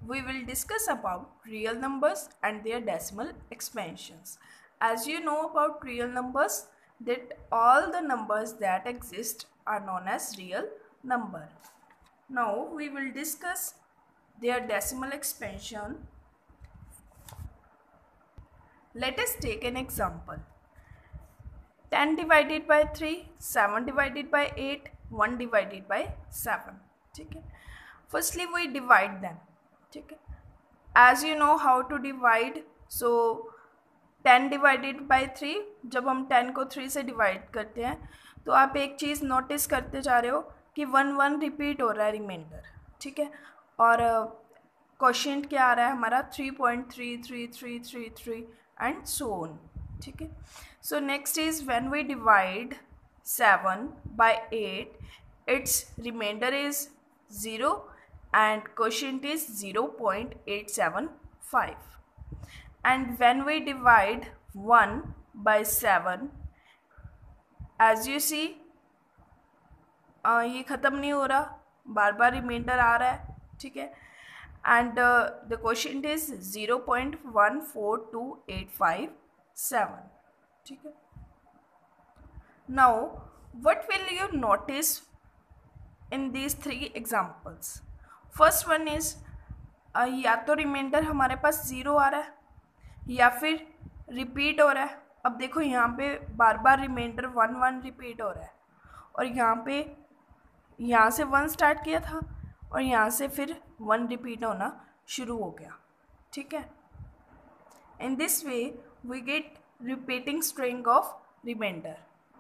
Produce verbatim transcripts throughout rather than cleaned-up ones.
we will discuss about real numbers and their decimal expansions. As you know about real numbers, that all the numbers that exist are known as real number. Now we will discuss their decimal expansion. Let us take an example. ten divided by three, seven divided by eight, one divided by seven. ठीक है. Firstly we divide them. ठीक है. As you know how to divide, so ten divided by three, जब हम ten को three से divide करते हैं तो आप एक चीज़ notice करते जा रहे हो कि one one repeat हो रहा है remainder. ठीक है. और quotient क्या आ रहा है हमारा three point three three three three three and so on. ठीक है. So next is when we divide seven by eight, its remainder is zero and quotient is zero point eight seven five. And when we divide one by seven, as you see, uh, ये ख़त्म नहीं हो रहा, बार बार reminder आ रहा है. ठीक है. And uh, the quotient is zero point one four two eight five seven. ठीक है. Now what will you notice in these three examples? First one is uh, या तो रिमाइंडर हमारे पास ज़ीरो आ रहा है या फिर रिपीट हो रहा है. अब देखो यहाँ पे बार बार रिमाइंडर वन वन रिपीट हो रहा है और यहाँ पे यहाँ से वन स्टार्ट किया था और यहाँ से फिर वन रिपीट होना शुरू हो गया. ठीक है. In this way we get repeating string of remainder.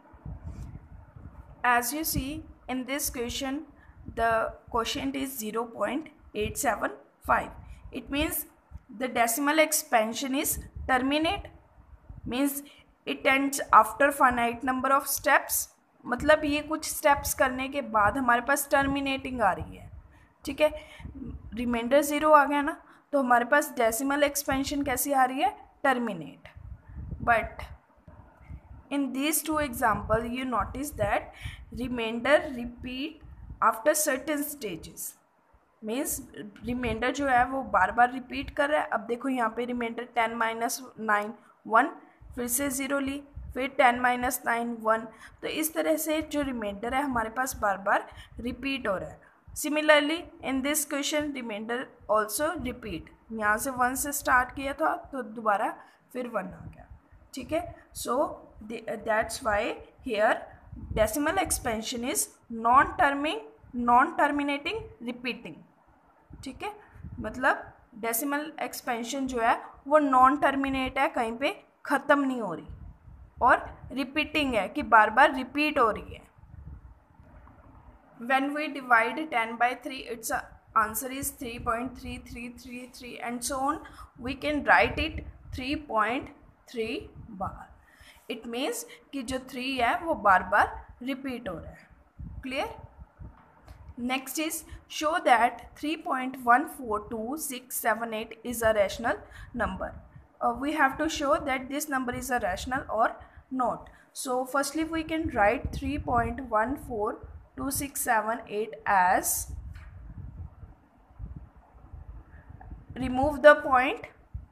As you see in this question, the quotient is zero point eight seven five. It means the decimal expansion is terminate, means it ends after finite number of steps. मतलब ये कुछ steps करने के बाद हमारे पास terminating आ रही है. ठीक है. रिमाइंडर ज़ीरो आ गया ना, तो हमारे पास decimal expansion कैसी आ रही है? Terminate. But in these two examples you notice that remainder repeat after certain stages. Means remainder जो है वो बार बार repeat कर रहा है. अब देखो यहाँ पे remainder ten minus nine one, फिर से ज़ीरो ली, फिर ten minus nine one. तो इस तरह से जो remainder है हमारे पास बार बार repeat हो रहा है. Similarly in this question remainder also repeat. यहाँ से one से start किया था तो दोबारा फिर one आ गया. ठीक है. So that's why here decimal expansion is non-terming, non-terminating, repeating. ठीक है. मतलब decimal expansion जो है वो non-terminate है, कहीं पे ख़त्म नहीं हो रही, और repeating है कि बार बार repeat हो रही है. When we divide ten by three, its answer is three point three three three three and so on. We can write it three point three bar. It means कि जो three है वो बार बार repeat हो रहा है. Clear? Next is show that three point one four two six seven eight is a rational number. Uh, we have to show that this number is a rational or not. So firstly we can write three point one four two six seven eight as, remove the point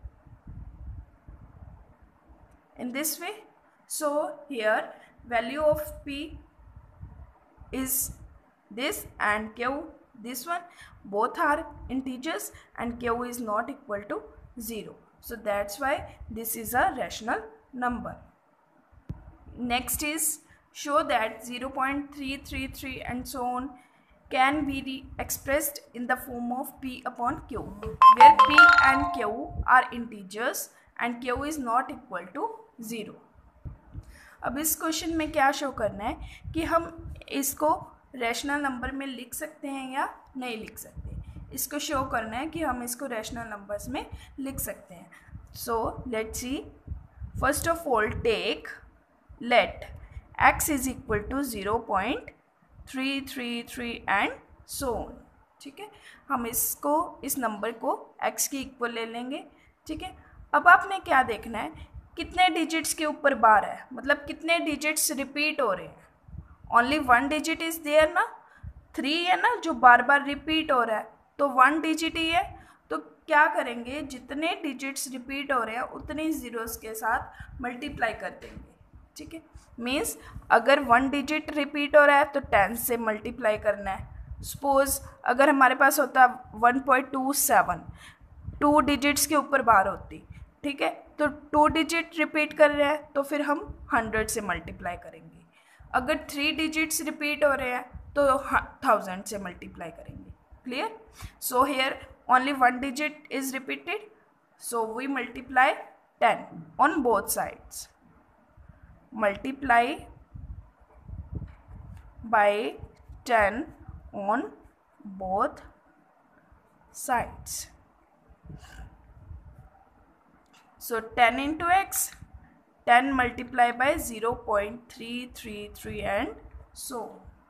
in this way. So here value of p is this and q this one, both are integers and q is not equal to zero. So that's why this is a rational number. Next is show that zero point three three three and so on can be expressed in the form of p upon q, where p and q are integers and q is not equal to zero. अब इस question में क्या show करना है कि हम इसको rational number में लिख सकते हैं या नहीं लिख सकते. इसको शो करना है कि हम इसको रैशनल नंबर्स में लिख सकते हैं. So let's see. First of all take let x is equal to zero point three three three and so on. ठीक है. हम इसको इस नंबर को x की इक्वल ले लेंगे. ठीक है. अब आपने क्या देखना है, कितने डिजिट्स के ऊपर बार है, मतलब कितने डिजिट्स रिपीट हो रहे हैं. Only one digit is there ना, थ्री है ना जो बार बार रिपीट हो रहा है, तो वन डिजिट ही है. तो क्या करेंगे, जितने डिजिट्स रिपीट हो रहे हैं उतने ज़ीरोस के साथ मल्टीप्लाई कर देंगे, ठीक है। मीन्स अगर वन डिजिट रिपीट हो रहा है तो टेन से मल्टीप्लाई करना है। सपोज अगर हमारे पास होता one point two seven, two digits के ऊपर बार होती, ठीक है, तो टू डिजिट रिपीट कर रहे हैं तो फिर हम हंड्रेड से मल्टीप्लाई करेंगे। अगर थ्री डिजिट्स रिपीट हो रहे हैं तो थाउजेंड से मल्टीप्लाई करेंगे। Clear? So here only one digit is repeated, so we multiply ten on both sides. Multiply by ten on both sides. So ten into x, ten multiply by zero point three three three and so.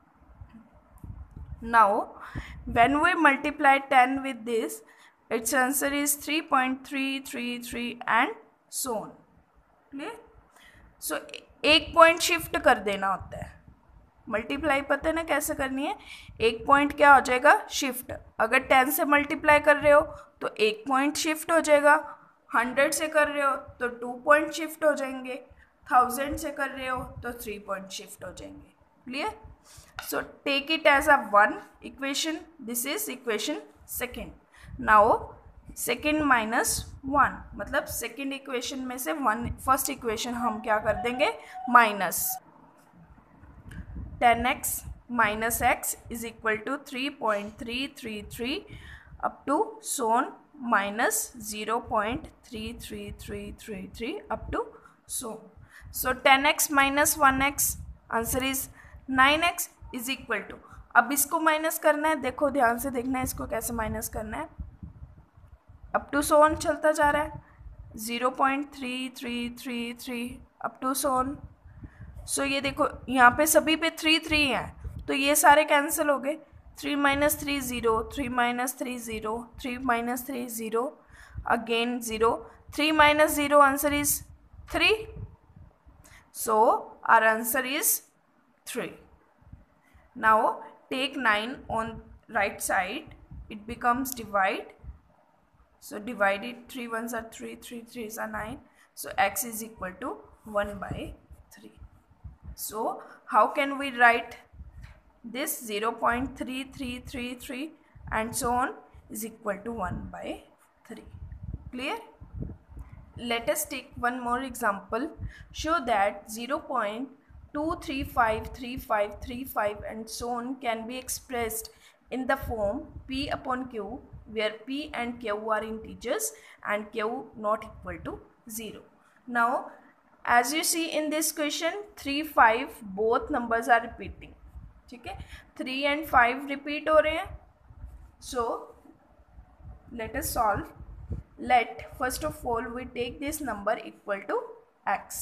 Now when we multiply ten with this, its answer is three point three three three and so on. Clear? So एक point shift कर देना होता है। Multiply पता है ना कैसे करनी है, एक पॉइंट क्या हो जाएगा, शिफ्ट। अगर टेन से मल्टीप्लाई कर रहे हो तो एक पॉइंट शिफ्ट हो जाएगा, हंड्रेड से कर रहे हो तो टू पॉइंट शिफ्ट हो जाएंगे, थाउजेंड से कर रहे हो तो थ्री पॉइंट शिफ्ट हो जाएंगे। Clear? So take it as a one equation. This is equation second. Now second minus one, मतलब second equation में से one first equation हम क्या कर देंगे, minus ten x minus x is equal to three point three three three up to so on minus zero point three three three three three up to so. So ten x minus one x, answer is nine x is equal to, अब इसको minus करना है, देखो ध्यान से देखना है इसको कैसे माइनस करना है। अप टू सोन चलता जा रहा है, zero point three three three three up to so on. So ये देखो यहाँ पे सभी पे थ्री थ्री हैं तो ये सारे कैंसिल हो गए, three minus three zero, three minus three zero, three minus three zero, again zero, three minus zero, answer is three. So our answer is three. Now take nine on right side, it becomes divide. So divide it, three ones are three, three threes are nine. So x is equal to one by three. So how can we write this? Zero point three three three three and so on is equal to one by three. Clear? Let us take one more example. Show that zero point two three five three five three five and so on can be expressed in the form p upon q, where p and q are integers and q not equal to zero. Now as you see in this question, three five both numbers are repeating, ठीक है, three and five repeat हो रहे हैं। So let us solve. Let first of all we take this number equal to x.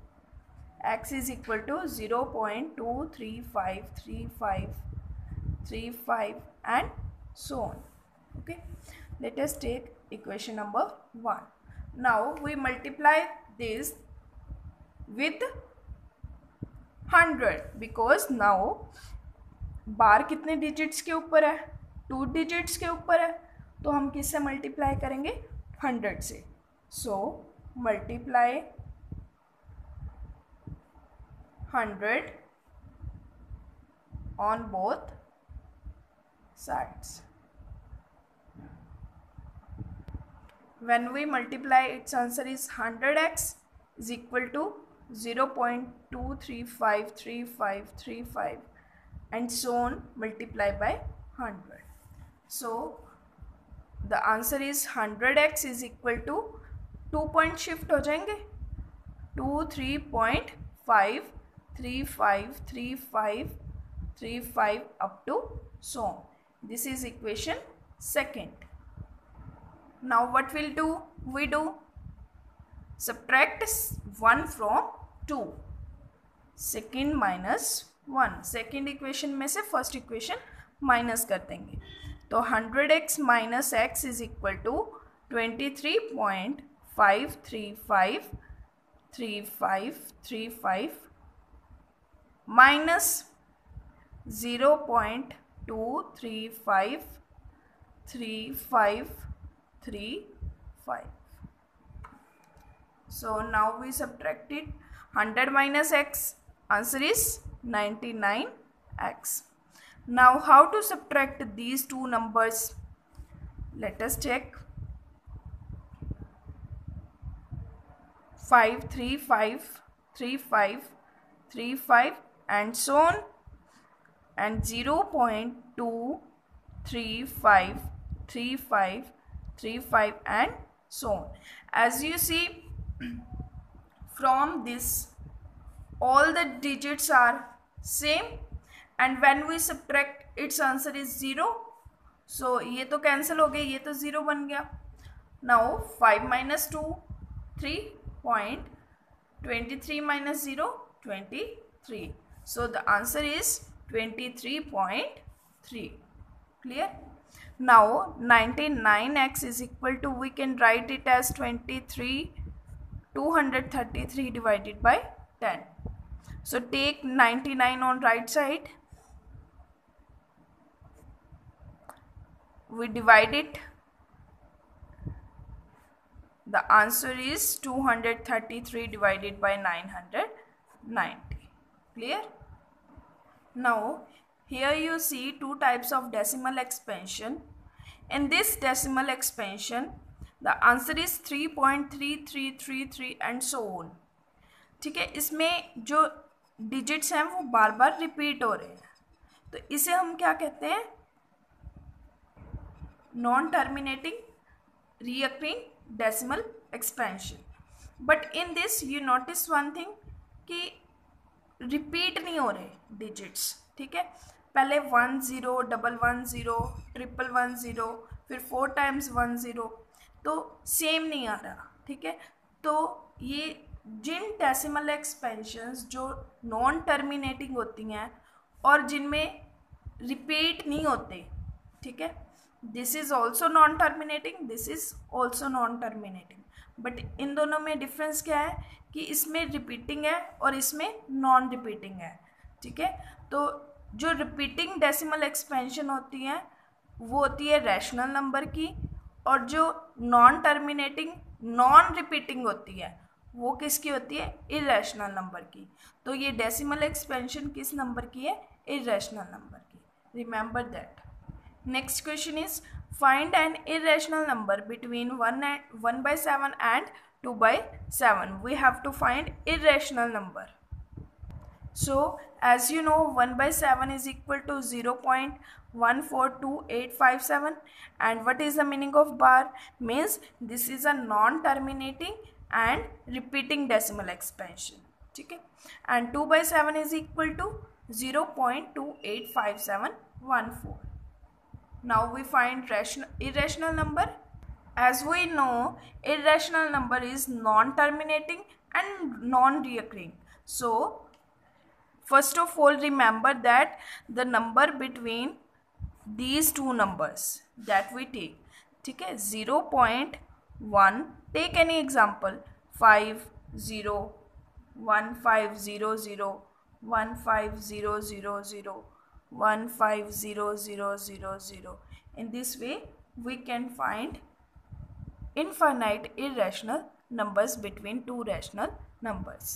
X is equal to zero point two three five three five three five and so on. Okay, let us take equation number one. Now we multiply this with hundred because now बार कितने digits के ऊपर है, to digits के ऊपर है, तो हम किससे मल्टीप्लाई करेंगे, हंड्रेड से। So multiply hundred on both sides. When we multiply, its answer is one hundred x is equal to zero point two three five three five three five and so on, multiply by one hundred. So the answer is one hundred x is equal to two point shift हो जाएंगे, two three point five three five three five three five up to so on. This is equation second. Now what we'll do? We do subtract one from two. Second minus one. Second equation में से first equation minus कर देंगे. तो one hundred x minus x is equal to twenty-three point five three five three five three five minus zero point two three five three five three, five. So now we subtracted one hundred minus x. Answer is ninety-nine x. Now how to subtract these two numbers? Let us check. five, three, five, three, five, three, five and so on, and zero point two three five, three five, three five and so on. As you see, from this all the digits are same, and when we subtract its answer is zero. So ये तो cancel हो गया, ये तो zero बन गया. Now five minus two, three point two three minus zero, twenty-three. So the answer is twenty-three point three. Clear? Now ninety-nine x is equal to, we can write it as twenty-three, two hundred thirty-three divided by ten. So take ninety-nine on right side. We divide it. The answer is two hundred thirty-three divided by nine hundred ninety. Clear? Now here you see two types of decimal expansion. In this decimal expansion, the answer is three point three three three three and so on. ठीक है, इसमें जो digits हैं वो बार बार repeat हो रहे हैं, तो इसे हम क्या कहते हैं? Non terminating recurring decimal expansion. But in this you notice one thing कि repeat नहीं हो रहे digits. ठीक है, पहले one zero, double one zero, triple one zero, फिर फोर टाइम्स वन ज़ीरो, तो सेम नहीं आ रहा. ठीक है, तो ये जिन डेसिमल एक्सपेंशंस जो नॉन टर्मिनेटिंग होती हैं और जिनमें रिपीट नहीं होते, ठीक है, this is also non terminating, this is also non terminating. But इन दोनों में डिफरेंस क्या है कि इसमें रिपीटिंग है और इसमें नॉन रिपीटिंग है. ठीक है, तो जो रिपीटिंग डेसिमल एक्सपेंशन होती है वो होती है रैशनल नंबर की, और जो नॉन टर्मिनेटिंग नॉन रिपीटिंग होती है वो किसकी होती है? इरेशनल नंबर की. तो ये डेसिमल एक्सपेंशन किस नंबर की है? इरेशनल नंबर की. Remember that. Next question is, find an irrational number between one and one by seven and two by seven. We have to find irrational number. So as you know, one by seven is equal to zero point one four two eight five seven. And what is the meaning of bar? Means this is a non-terminating and repeating decimal expansion. ठीक है, and two by seven is equal to zero point two eight five seven one four. Now we find rational, irrational number. As we know, irrational number is non-terminating and non-recurring. So first of all, remember that the number between these two numbers that we take, ठीक है, zero point one, take any example, five zero, one five zero zero, one five zero zero zero, one five zero zero zero zero. In this way we can find infinite irrational numbers between two rational numbers.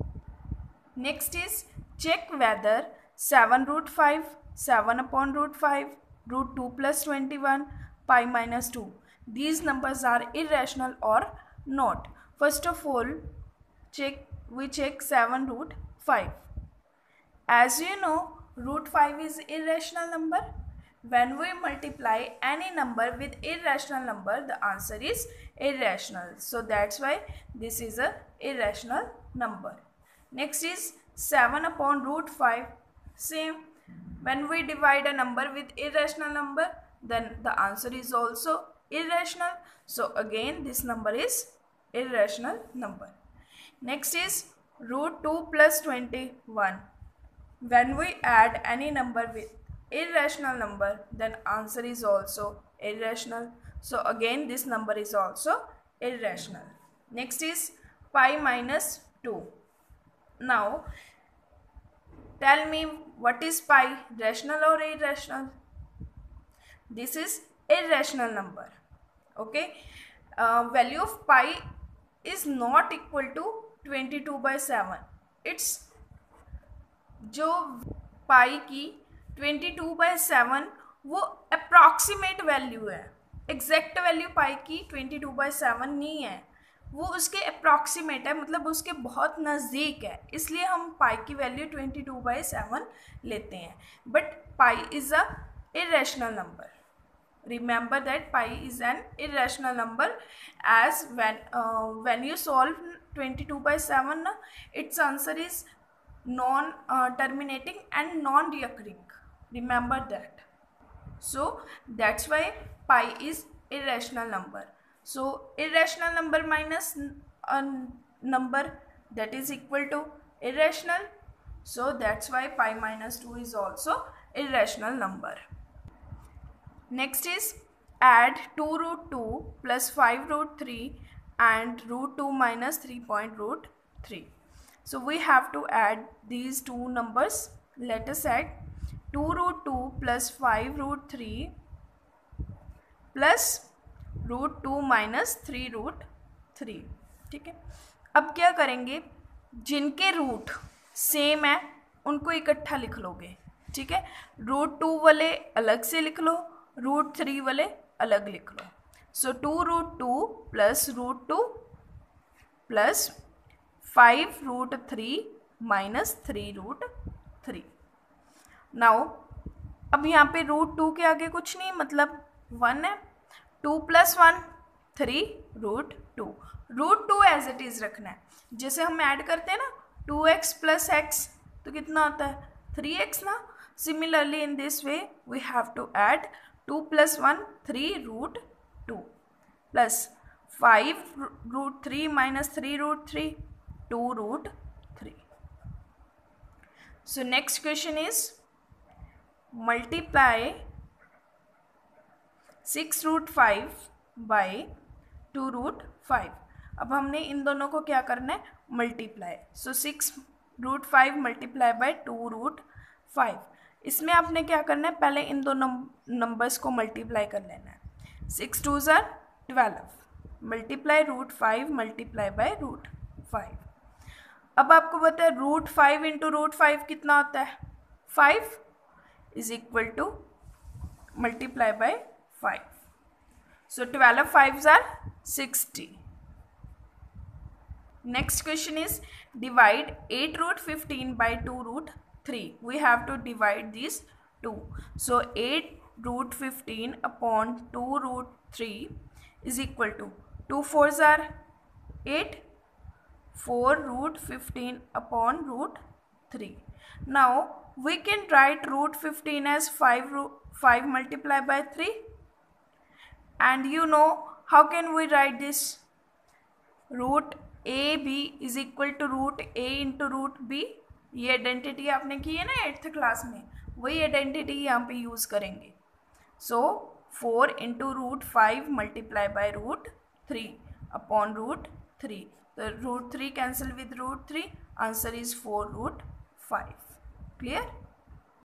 Next is, check whether seven root five, seven upon root five, root two plus twenty-one, pi minus two, these numbers are irrational or not. First of all, check we check seven root five. As you know, root five is irrational number. When we multiply any number with irrational number, the answer is irrational. So that's why this is a irrational number. Next is seven upon root five. Same. When we divide a number with irrational number, then the answer is also irrational. So again this number is irrational number. Next is root two plus twenty-one. When we add any number with irrational number, then answer is also irrational. So again this number is also irrational. Next is pi minus two. Now tell me, what is pi? Rational or irrational? This is irrational number. okay. uh, value of pi is not equal to twenty two by seven. it's जो pi की twenty two by seven वो approximate value है, exact value pi की twenty two by seven नहीं है, वो उसके approximate है, मतलब उसके बहुत नज़दीक है, इसलिए हम पाई की value twenty two by seven लेते हैं. But pi is a irrational number. Remember that pi is an irrational number, as when uh, when you solve twenty two by seven, na, its answer is non uh, terminating and non reoccurring. Remember that. So that's why pi is irrational number. So irrational number minus a number, that is equal to irrational. So that's why pi minus two is also irrational number. Next is add two root two plus five root three and root two minus three point root three. So we have to add these two numbers. Let us add two root two plus five root three plus root two minus three root three. ठीक है, अब क्या करेंगे, जिनके root same है उनको इकट्ठा लिख लोगे. ठीक है, रूट टू वाले अलग से लिख लो, रूट थ्री वाले अलग लिख लो. So two root two plus root two plus five root three minus three root three. Now अब यहाँ पे रूट टू के आगे कुछ नहीं, मतलब वन है. Two plus one three root two. Root two as it is रखना है. जैसे हम ऐड करते हैं ना, टू एक्स प्लस एक्स तो कितना आता है, थ्री एक्स ना. Similarly in this way we have to add two plus one, three root two plus five root three minus three root three, two root three. So next question is multiply six root five by two root five. अब हमने इन दोनों को क्या करना है, multiply. So six root five multiply by two root five. इसमें आपने क्या करना है, पहले इन दोनों नंबर्स को मल्टीप्लाई कर लेना है. Six two are twelve multiply root five multiply by root five. अब आपको पता है root five into root five कितना होता है, five is equal to multiply by five. So twelve five are sixty. Next question is divide eight root fifteen by two root three. We have to divide these two. So eight root fifteen upon two root three is equal to two fours are eight, four root fifteen upon root three. Now we can write root fifteen as five root five multiplied by three. And you know how can we write this? Root A B is equal to root A into root B. ये identity आपने की है ना eighth class में, वही identity यहाँ पे use करेंगे. So four into root five multiply by root three upon root three. तो root three cancel with root three, answer is four root five. Clear?